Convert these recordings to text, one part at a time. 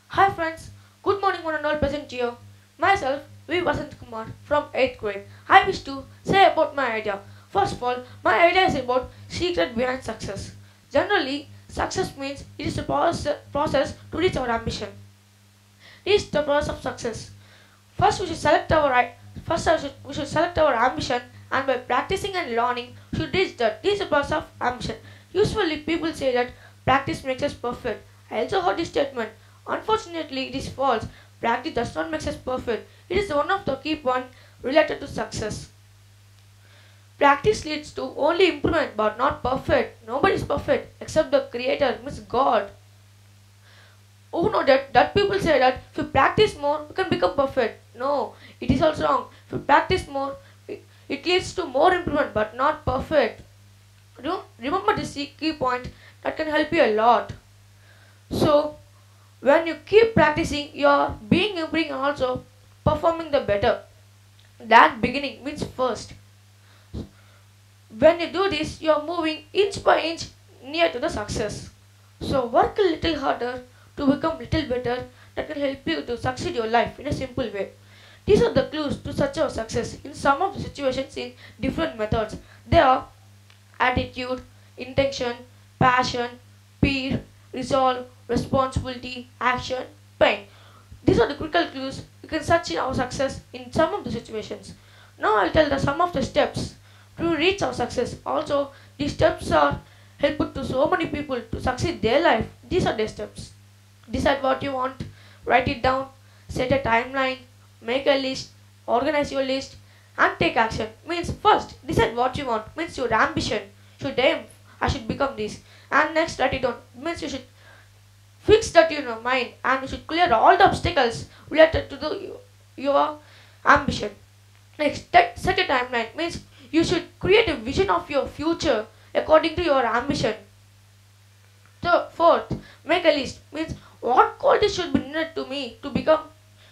Hi friends, good morning one and all present here. Myself, V. Vasanth Kumar from 8th grade. I wish to say about my idea. First of all, my idea is about secret behind success. Generally, success means it is a process to reach our ambition. Reach the process of success. First, we should select our we should select our ambition, and by practicing and learning, should reach that. This is the process of ambition. Usually, people say that practice makes us perfect. I also heard this statement. Unfortunately, it is false. Practice does not make us perfect. It is one of the key points related to success. Practice leads to only improvement, but not perfect. Nobody is perfect except the Creator, means God. Oh no, that people say that if you practice more, you can become perfect. No, it is also wrong. If you practice more, it leads to more improvement, but not perfect. Remember this key point that can help you a lot. So, when you keep practicing, you're being improving and also performing the better. That beginning means first. When you do this, you're moving inch by inch near to the success. So work a little harder to become little better. That can help you to succeed your life in a simple way. These are the clues to such a success in some of the situations in different methods. They are attitude, intention, passion, peer, resolve, responsibility, action, pain. These are the critical clues you can search in our success in some of the situations. Now I'll tell the some of the steps to reach our success. Also, these steps are helpful to so many people to succeed their life. These are the steps. Decide what you want, write it down, set a timeline, make a list, organize your list, and take action. Means first, decide what you want. Means your ambition. Should aim, I should become this. And next, write it down. Means you should fix that in your mind, and you should clear all the obstacles related to your ambition. Next, set a timeline. Means you should create a vision of your future according to your ambition. Fourth, make a list. Means what qualities should be needed to me to become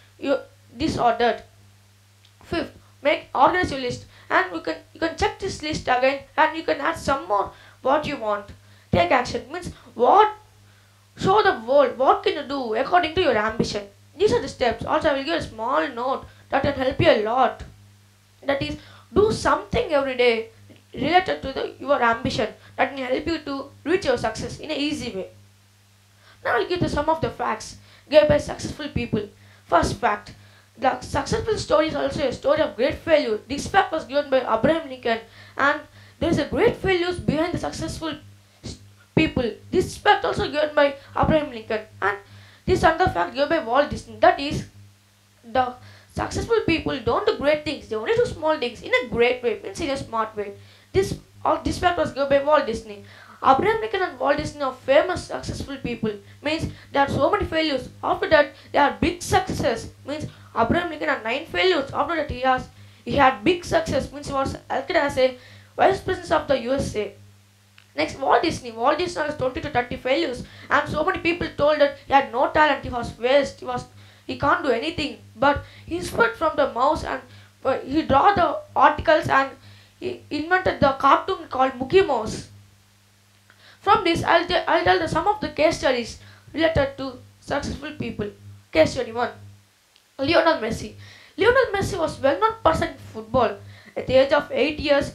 this or that. Fifth, organize your list, and you can check this list again, and you can add some more what you want. Take action. Means what show the world what can you do according to your ambition. These are the steps. Also, I will give a small note that can help you a lot. That is, do something every day related to your ambition that can help you to reach your success in an easy way. Now I'll give you some of the facts given by successful people. First fact, the successful story is also a story of great failure. This fact was given by Abraham Lincoln, and there is a great failures behind the successful people. This fact also given by Abraham Lincoln, and this another fact given by Walt Disney. That is, the successful people don't do great things; they only do small things in a great way, means in a smart way. This fact was given by Walt Disney. Abraham Lincoln and Walt Disney are famous successful people. Means there are so many failures. After that, they are big success. Means Abraham Lincoln had 9 failures. After that, he had big success. Means he was elected as a vice president of the USA. Next, Walt Disney. Walt Disney has 20 to 30 failures, and so many people told that he had no talent. He was waste. He can't do anything. But he inspired from the mouse, and he draw the articles, and he invented the cartoon called Mickey Mouse. From this, I'll tell some of the case studies related to successful people. Case study 1. Lionel Messi. Lionel Messi was well-known person in football. At the age of 8 years,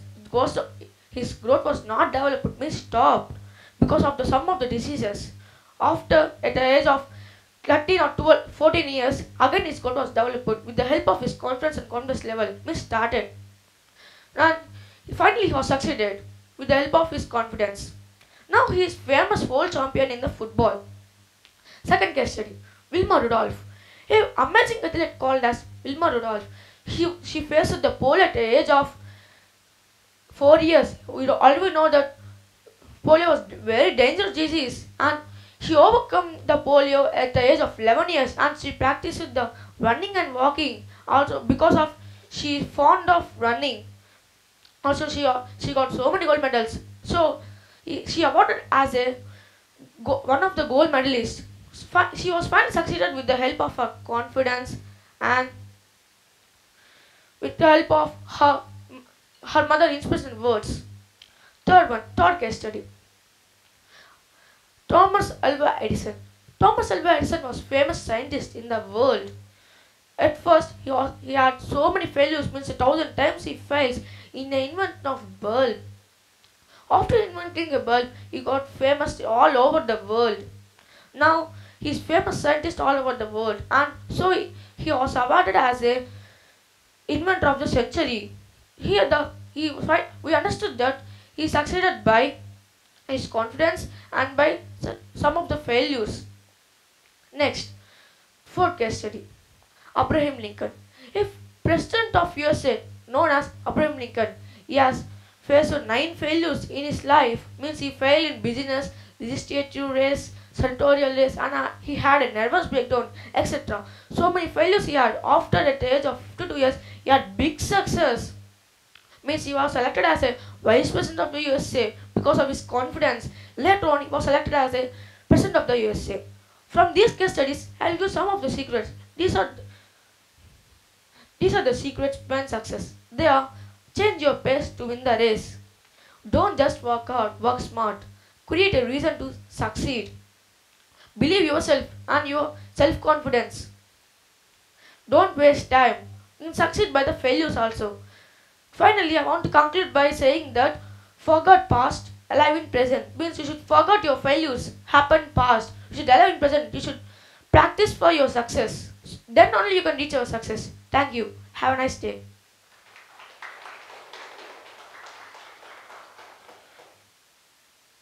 his growth was not developed, means stopped because of some of the diseases. After, at the age of 13 or 12, 14 years, again his growth was developed with the help of his confidence level, means started. And finally he was succeeded with the help of his confidence. Now he is famous world champion in the football. Second case study, Wilma Rudolph. A amazing athlete called as Wilma Rudolph. She faced the polio at the age of 4 years. We already know that polio was very dangerous disease, and she overcome the polio at the age of 11 years, and she practiced the running and walking. Also because of she is fond of running. Also she got so many gold medals. So she awarded as one of the gold medalists. She was finally succeeded with the help of her confidence and with the help of her mother inspiration words. Third case study. Thomas Alva Edison. Thomas Alva Edison was famous scientist in the world. At first, he had so many failures, means 1,000 times he fails in the invention of bulb. After inventing a bulb, he got famous all over the world. Now, he is famous scientist all over the world, and so he was awarded as a inventor of the century. Here, we understood that he succeeded by his confidence and by some of the failures. Next, fourth case study. Abraham Lincoln. If President of USA, known as Abraham Lincoln, he has faced 9 failures in his life, means he failed in business, legislative race, senatorial race, and he had a nervous breakdown, etc. So many failures he had. After at the age of 52 years, he had big success. Means he was selected as a vice president of the USA because of his confidence. Later on, he was selected as a president of the USA. From these case studies, I'll give some of the secrets. These are the secrets behind success. They are: change your pace to win the race. Don't just work hard, work smart. Create a reason to succeed. Believe yourself and your self-confidence. Don't waste time. You can succeed by the failures also. Finally, I want to conclude by saying that forget past, alive in present. Means you should forget your failures, happen past. You should alive in present. You should practice for your success. Then only you can reach your success. Thank you. Have a nice day.